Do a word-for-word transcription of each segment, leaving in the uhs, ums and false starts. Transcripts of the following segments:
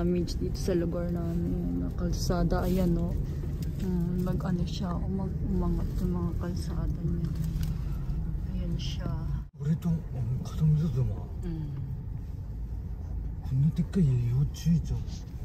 damage dito sa lugar namin. Na kalsada, ayan o. Um, Mag-ano siya, umag umangat yung mga kalsada niya. Ayan siya. Ito, katamda dama. Hmm. Kung natik ka yung yuchi dyan.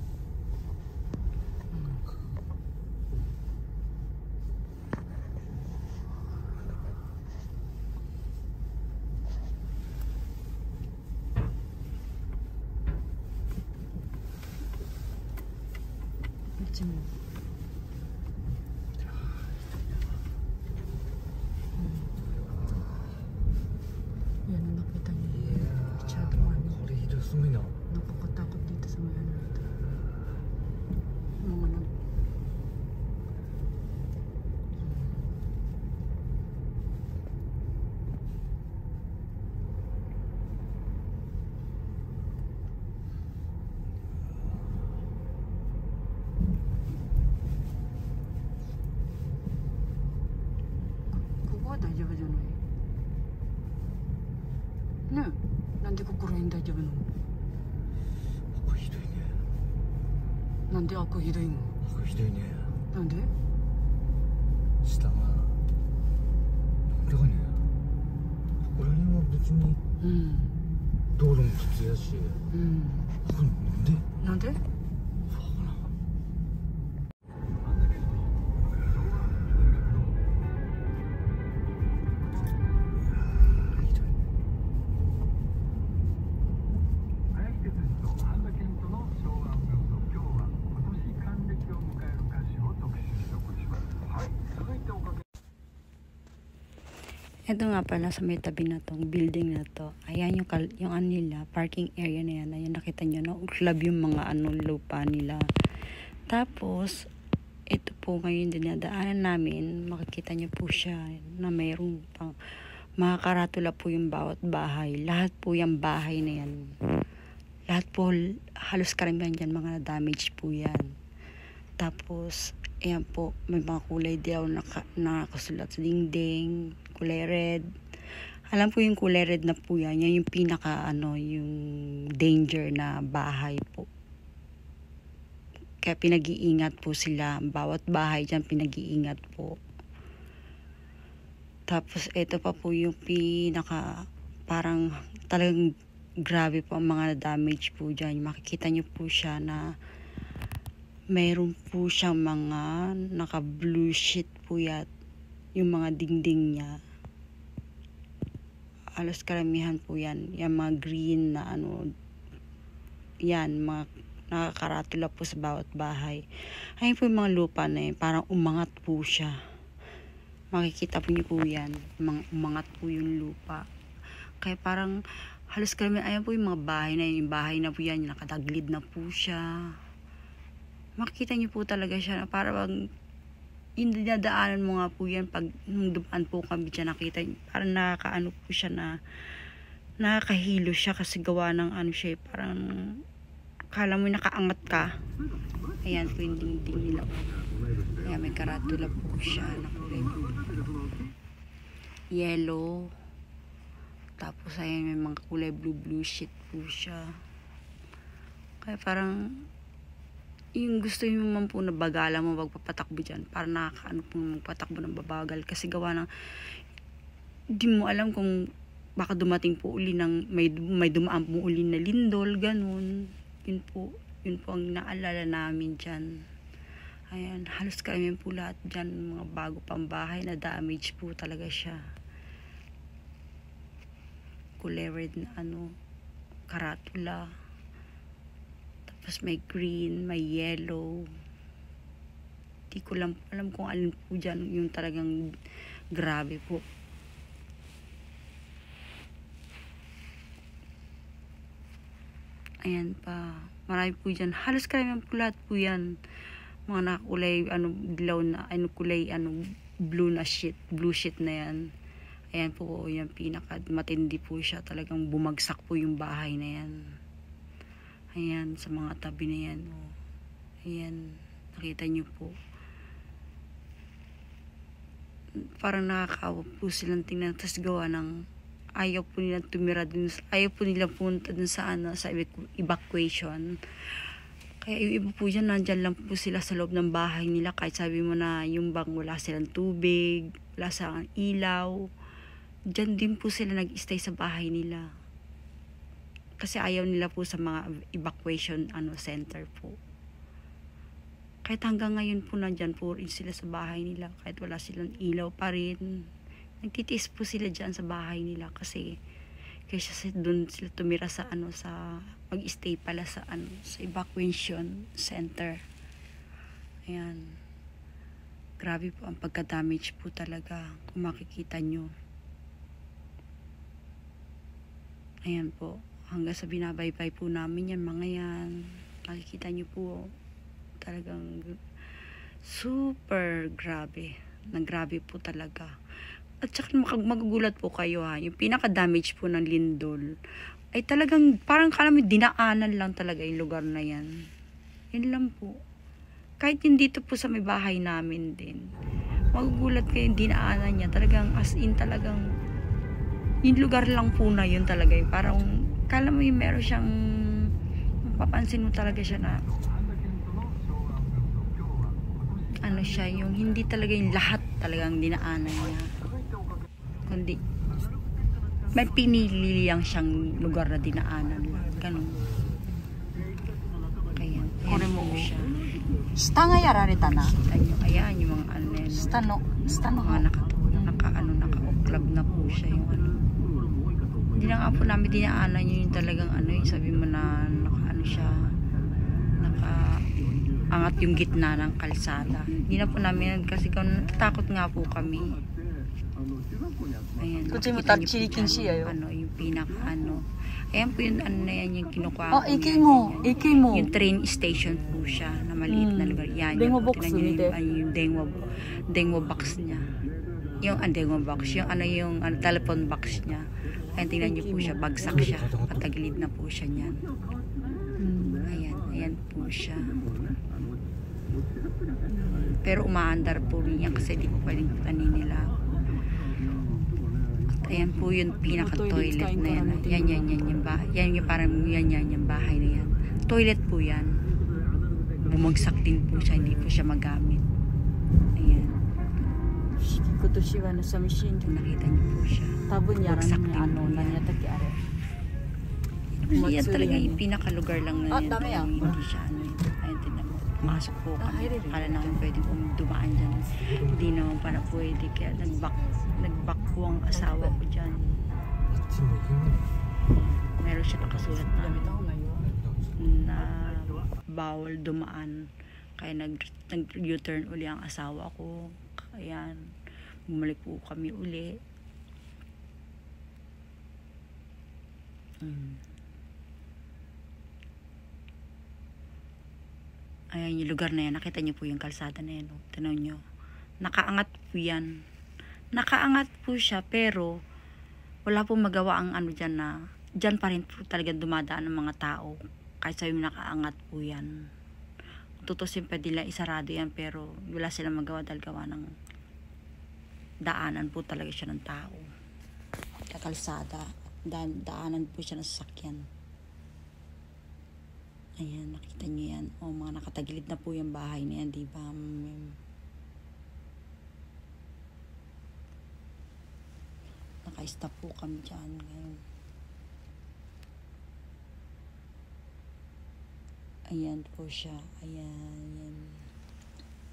Yan, nakita niyo. Masyado ano. Nakakatakot dito sa mga ano dito. Mga nag...大丈夫じゃないねえ、なんでここら辺大丈夫なの？ 赤ひどいね。 なんで赤ひどいの？ 赤ひどいね。 なんで？ 下がこれがね、ここら辺は別に道路も普通やし、うん、これなんで？なんで？ Ito nga pala sa may tabi na tong building na to. Ayan yung, yung ano nila, parking area na yan. Ayan, nakita nyo, no? Club yung mga ano, lupa nila. Tapos, ito po ngayon dinadaanan namin. Makikita nyo po siya na mayroong pang mga karatula po yung bawat bahay. Lahat po yung bahay na yan. Lahat po, halos karamihan dyan, mga damage po yan. Tapos, ayan po, may mga kulay dilaw na nakasulat sa dingding, kulay red. Alam po yung kulay red na po yan, yan yung pinaka ano, yung danger na bahay po. Kaya pinag-iingat po sila, bawat bahay dyan pinag-iingat po. Tapos ito pa po yung pinaka, parang talagang grabe po ang mga damage po dyan. Makikita nyo po siya na mayroon po siyang mga naka blue sheet po yan, yung mga dingding niya. Alos karamihan po yan, yung mga green na ano, yan, mga nakakaratula po sa bawat bahay. Ayun po yung mga lupa na yun, parang umangat po siya. Makikita po niyo po yan, mga umangat po yung lupa. Kaya parang halos karamihan, ayun po yung mga bahay na yun, yung bahay na po yan, yung nakataglid na po siya. Makikita niyo po talaga siya na parang yung dinadaanan mo nga po yan pag nung dumaan po kami dyan, nakita niyo, parang nakakaano po siya na nakakahilo siya kasi gawa ng ano siya, parang kala mo nakaangat ka. Ayan po yung dingding nila. Ayan, may karatula po siya na kulay yellow. Tapos ayan, may mga kulay blue blue sheet po siya. Kaya parang yung gusto nyo man po na bagala mo magpapatakbo dyan, para nakakaano po magpatakbo ng babagal kasi gawa ng di mo alam kung baka dumating po uli ng may, may dumaan po uli na lindol, ganun. Yun po, yun po ang naalala namin dyan. Ayan, halos karamihan po lahat dyan, mga bago pang bahay na damage po talaga siya. Kulay red na ano, karatula. Tapos may green, may yellow. Di ko lang alam kung alin po dyan yung talagang grabe po. Ayan pa. Marami po dyan. Halos karamihan po lahat po yan. Mga nakakulay, ano, dilaw na, ano, kulay, ano, blue na sheet, blue sheet na yan. Ayan po, yan pinaka matindi po siya. Talagang bumagsak po yung bahay na yan. Ayan, sa mga tabi na yan. Oh. Ayan, nakita nyo po. Parang nakakaawa po silang tingnan. Tapos gawa ng ayaw po nilang tumira dun. Ayaw po nilang punta dun sa, ano, sa evacuation. Kaya yung iba po dyan, nandyan lang po sila sa loob ng bahay nila. Kahit sabi mo na yung bang wala silang tubig, wala silang ilaw. Dyan din po sila nag-stay sa bahay nila. Kasi ayaw nila po sa mga evacuation ano center po. Kahit hanggang ngayon po nandyan po rin sila sa bahay nila. Kahit wala silang ilaw pa rin. Nagtitiis po sila dyan sa bahay nila kasi kaysa doon sila tumira sa ano sa mag-stay pala sa ano sa evacuation center. Ayan. Grabe po ang pagka-damage po talaga kung makikita nyo. Ayan po. Hanggang sa binabaybay po namin yan mga yan. Makikita nyo po talagang super grabe. Nagrabe po talaga. At saka magugulat po kayo ha, yung pinaka-damage po ng lindol ay talagang parang kala mo dinaanan lang talaga yung lugar na yan. Yun lang po. Kahit yung dito po sa may bahay namin din, magugulat kayo yung dinaanan niya. Talagang as in talagang yung lugar lang po na yun talaga. Yung parang kala mo yung meron siyang mapapansin mo talaga siya na ano siya, yung hindi talaga yung lahat talagang dinaanan niya. Kundi may pinili lang siyang lugar na dinaanan lang. Ganun. Kaya, ayan po siya. 下がやられたな。 Ayan, ayan yung mga ano na yun. 下の、下の Mga naka, naka, ano, naka-uklab na po siya yung ano. Hindi na nga po namin dinaanan yun yung talagang ano yung sabi mo na naka ano siya, naka angat yung gitna ng kalsada. Hindi na po namin kasi takot nga po kami. Ayan, Kuchi mo makikita niyo po touch kinshi dyan, yayo. ano, yung pinaka ano. Ayan po yung ano na yan, yung kinukuha Ah, ko iki yan, mo, yan. iki mo. Yung train station po siya, na maliit na Hmm. lugar. Yan, Dengwa yung, box tingnan niyo nito. yung, ano, yung dengwa, dengwa box niya. Yung ah, dengwa box, yung ano yung ano, telephone box niya. Ayan, tingnan niyo po siya, bagsak siya. Patagilid na po siya niyan. Ayan, ayan po siya. Pero umaandar po rin yan kasi di po pwedeng tanin nila. At ayan po yung pinaka-toilet na yan. Yan, yan, yan, yung bahay. Yan yung parang yan, yan, yung bahay na yan. Toilet po yan. Bumagsak din po siya, hindi po siya magamit. Ayan. 今年はね、寂しいんだ。 Kung nakita niyo po siya. 多分やらん Bagsak ね、 din あの、 po 何や yan. ったっけ、あれ。 Kasi yan Matsuri talaga yan. yung pinaka-lugar lang na Ah, yan. dami ah. Hindi siya ano yun. Ayun, tignan mo. Pumasok po Ah, kami. hirir. Akala namin pwede pong dumaan dyan. Hindi naman pala pwede. Kaya nag-back, nag-back po ang asawa ko dyan. あっちも行けない。 Meron siya nakasulat や na めた方がいいわ。 na bawal dumaan. Kaya nag, nag-U-turn uli ang asawa ko. Kaya bumalik po kami uli. Hmm. Ayan yung lugar na yan. Nakita niyo po yung kalsada na yan. Oh. Tanaw niyo. Nakaangat po yan. Nakaangat po siya pero wala pong magawa ang ano dyan na dyan pa rin po talaga dumadaan ng mga tao. Kahit sabi mo nakaangat po yan. Tutusin pa nila isarado yan pero wala silang magawa dahil gawa ng daanan po talaga siya ng tao. Kalsada. Daan, daanan po siya ng sasakyan. Ayan, nakita niyo yan. O, mga nakatagilid na po yung bahay na yan, diba? Mm. Naka-stop po kami dyan ngayon. Ayan po siya. Ayan, ayan.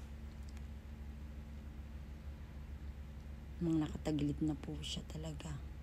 Mga nakatagilid na po siya talaga.